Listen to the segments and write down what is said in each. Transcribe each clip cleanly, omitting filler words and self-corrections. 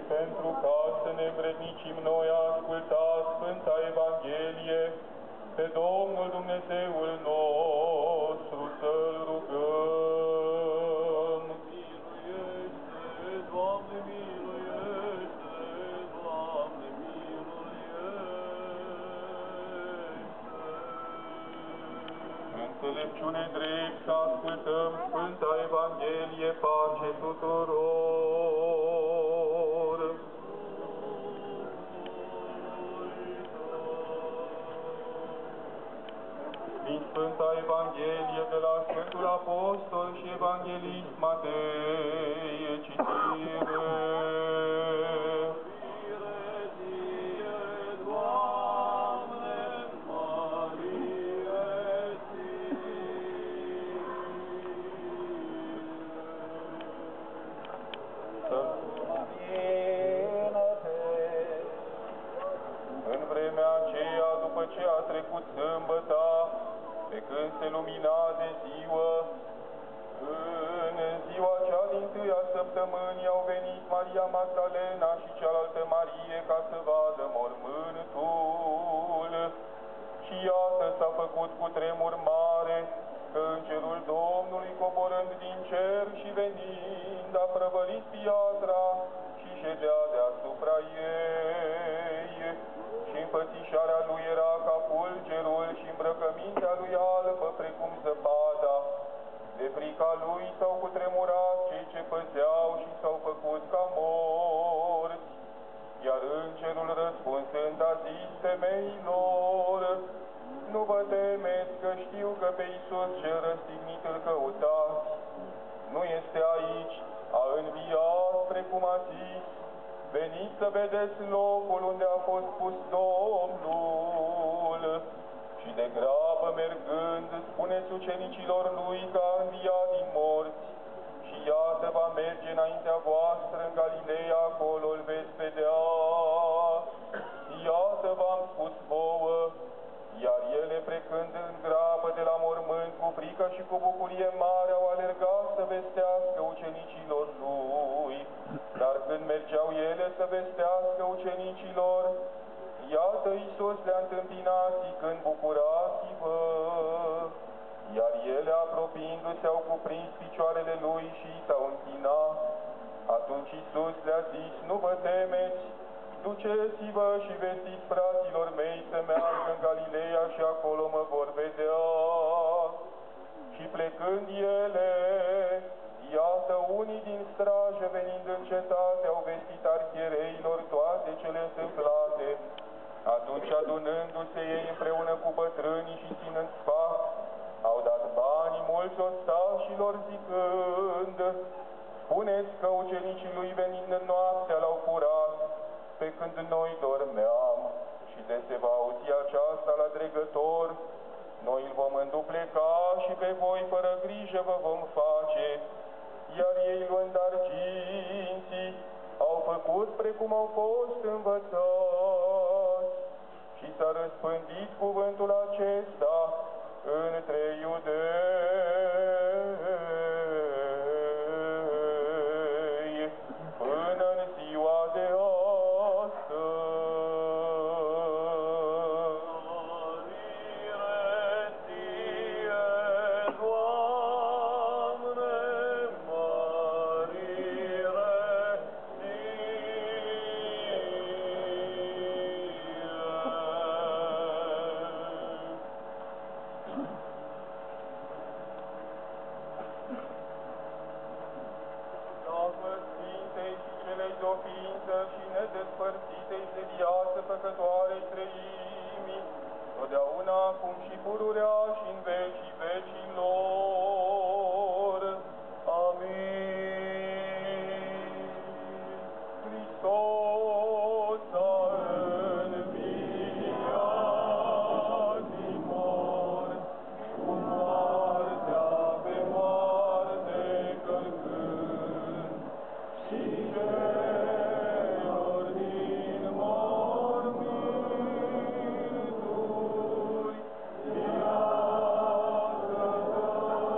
pentru ca să ne învrednicim noi a asculta Sfânta Evanghelie, pe Domnul Dumnezeul nostru să-L rugăm. Miluiește, Doamne, miluiește, Doamne, miluiește. Înțelepciune drept să ascultăm Sfânta Evanghelie, pace tuturor. Din Sfânta Evanghelie de la Sfântul Apostol și Evanghelist Matei, citire. În vremea aceea, după ce a trecut sâmbăta, pe când se lumina de ziua, în ziua cea dintâi a săptămânii au venit Maria Magdalena și cealaltă Marie ca să vadă mormântul. Și iată s-a făcut cu tremur mare, că îngerul Domnului, coborând din cer și venind, a prăvălit piatra și ședea deasupra ei. Și înfățișarea lui era ca fulgerul și îmbrăcămintea lui albă precum zăpada. De frica lui s-au cutremurat cei ce păzeau și s-au făcut ca morți. Iar îngerul răspunsând a zis femeilor: nu vă temeți, că știu că pe Iisus cel răstignit îl căutați. Nu este aici, a înviat, precum a zis. Veniți să vedeți locul unde a fost pus Domnul. Și de grabă mergând, spuneți ucenicilor lui că a înviat din morți. Și iată va merge înaintea voastră în Galileea, acolo îl veți vedea. Iată v-am spus vouă. Iar ele, plecând în grabă de la mormânt, cu frică și cu bucurie mare, au alergat să vestească ucenicilor lui. Dar când mergeau ele să vestească ucenicilor, iată Iisus le-a întâmpinat zicând: bucurați-vă! Iar ele, apropiindu-se, au cuprins picioarele lui și s-au închinat. Atunci Iisus le-a zis: nu vă temeți! Duceți-vă și vestiți fraților mei să meargă în Galileea și acolo mă vor vedea. Și plecând ele, iată unii din strajă venind în cetate au vestit arhiereilor toate cele întâmplate. Atunci, adunându-se ei împreună cu bătrânii și ținând sfat, au dat banii mulți ostașilor zicând: spuneți că ucenicii lui venind în noaptea l-au furat, pe când noi dormeam, și de se va auzi aceasta la dregător, noi îl vom îndupleca și pe voi fără grijă vă vom face. Iar ei, luând arginții, au făcut precum au fost învățați. Și s-a răspândit cuvântul acesta între iudei până în ziua de astăzi. Și nedespărțitei de viață păcătoarei treimi, totdeauna acum și pururea și în vecii vecilor. Amin. Hristos a înviat din morți, cu moartea pe moarte călcând, și celor din mormânturi, iată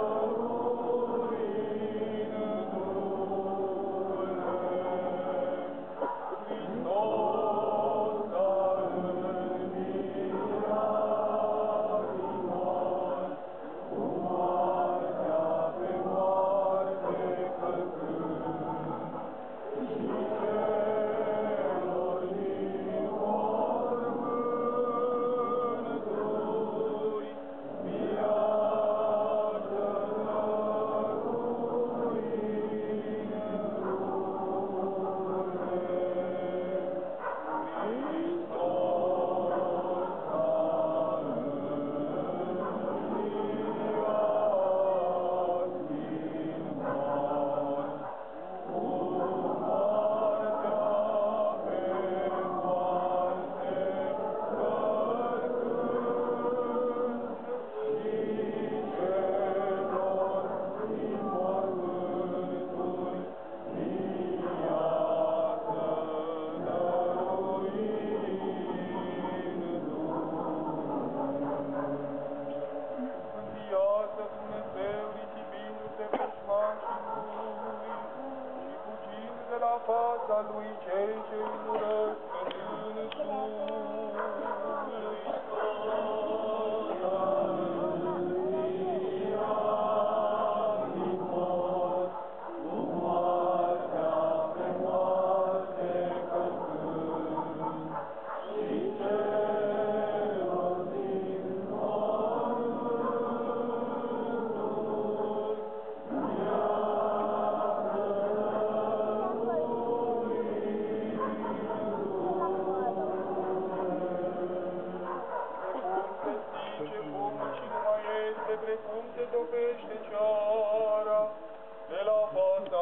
Precum se topește ceara de la fața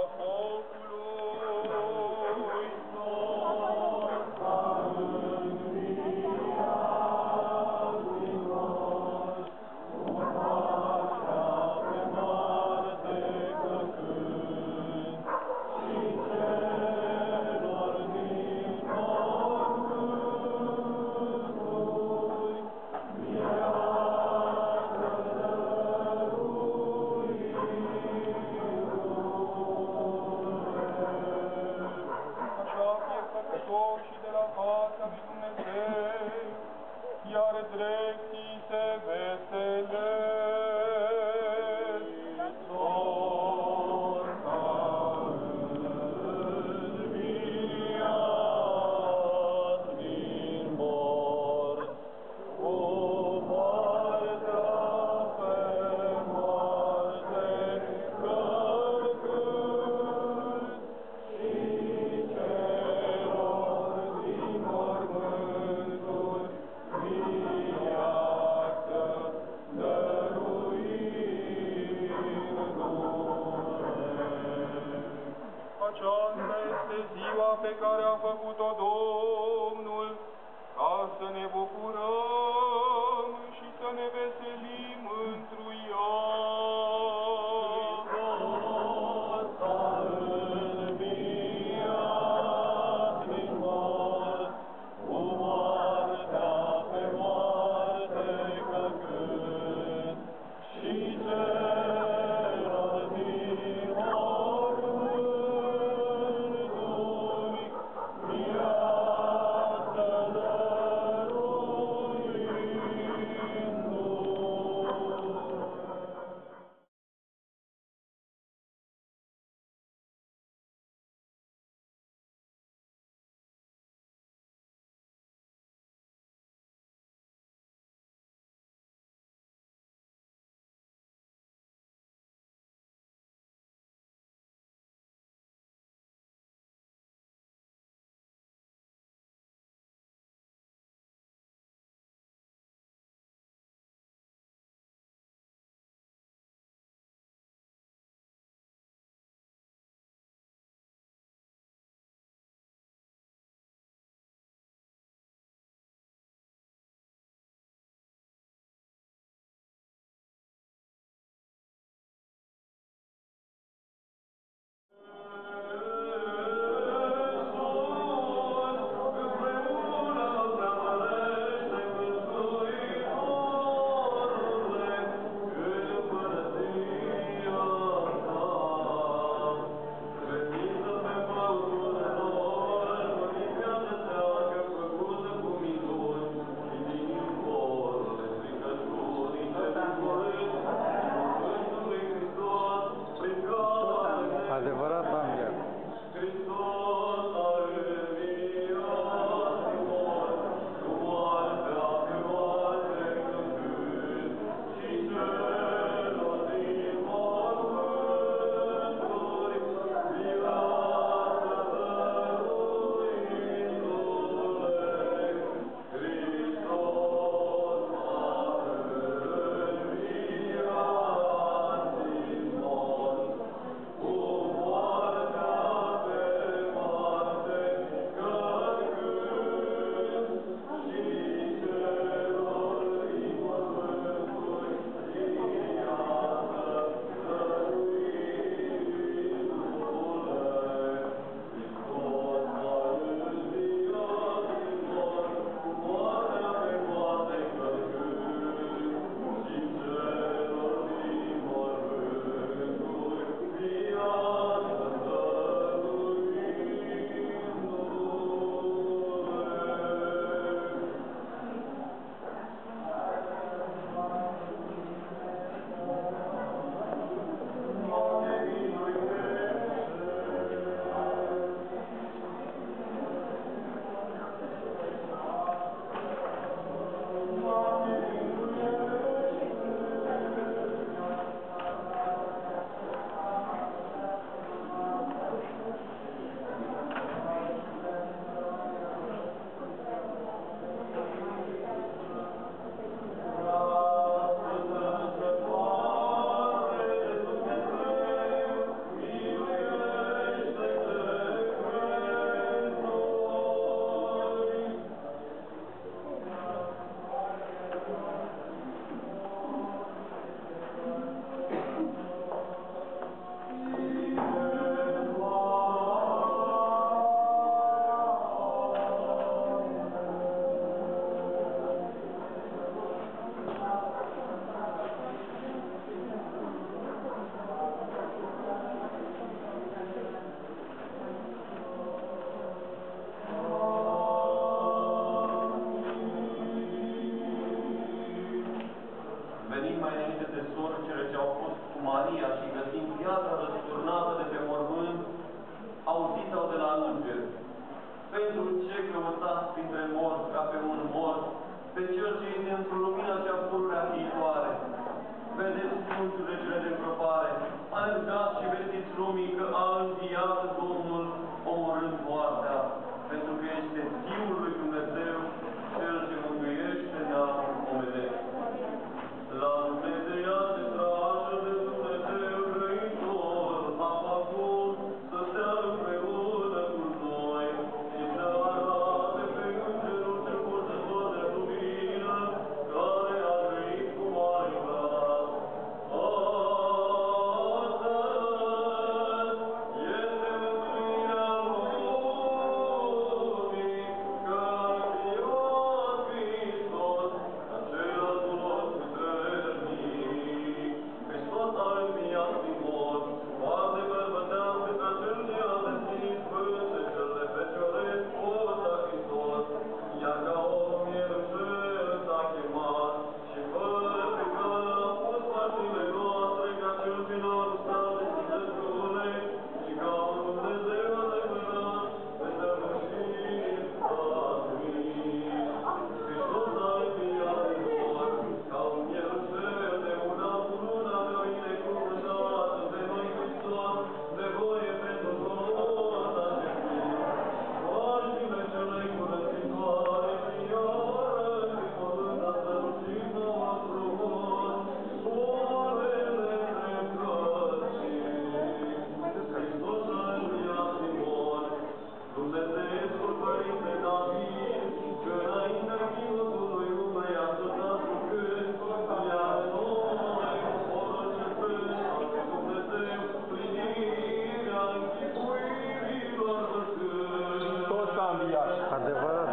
focului. Și de la fața lui Dumnezeu, iar dreptii se veselesc. Dor ca înviat din morți, cu moartea pe moarte călcând, și celor din mormânturi viață dăruindu-le. Aceasta este ziua pe care a făcut-o Domnul, ca să ne bucurăm și să ne veselim întru ea. Hristos a înviat din morți, cu moartea pe moarte călcând, și celor din mormânturi viață lăsați printre morți ca pe un mort, pe cel ce este într-o lumina cea pururea viitoare. Vedeți Sfântul Regele de Îngropare, alergați și vestiți lumii că a înviat Domnul omorând moartea, pentru că este Fiul lui Dumnezeu, Cel ce mântuiește neamul omenesc. La Dumnezeiașe strajă de Dumnezeu Grăitor, a făcut să stea împreună cu noi și să arate pe Îngerul cel purtător de lumină, care a trăit cu mare glas. Astăzi este mântuirea lumii, că a înviat Hristos, acela morți puternic. Hristos a înviat din morți, Doamne, bărbătească ca cel ce a deschis pântecele feciorești, posta Hristos, iar ca om el înșel s-a chemat, și fără pecare a pus pașile noastre, ca cel ce n-a gustat de sfințăciune, și ca un Dumnezeu adevărat, de săvârșit s-a numit. Hristos a înviat din morți, ca un mielușel de una bună de-o binecuvântată de noi Hristos, de voie pentru Domnul a jertfit. Paștile cele curățitoare și iară și pământ a strălucit nouă frumos, soarele dreptății. Hristos a înviat din morți, Dumnezeescul Părinte David, că înaintea chivotului umbrei a ascultat cu cânt, iar noi, poporul cel sfânt al lui Dumnezeu, plinirea închipuirilor văzând. Tot s-a înviat. Adevărat.